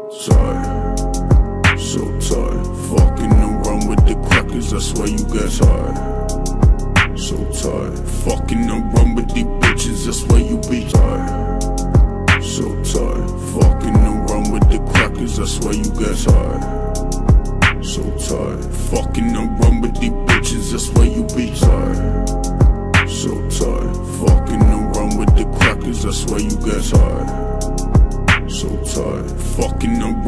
tired, so tired. Fucking around with the crackers, that's why you get tired. So tired. Fucking around with these bitches, that's why you be tired. So tired. Fucking around with the crackers, that's why you get tired. So tired. Fucking around with these bitches, that's why you be tired. So tired. Fucking around with the crackers, that's why you get tired. So tired. Fucking around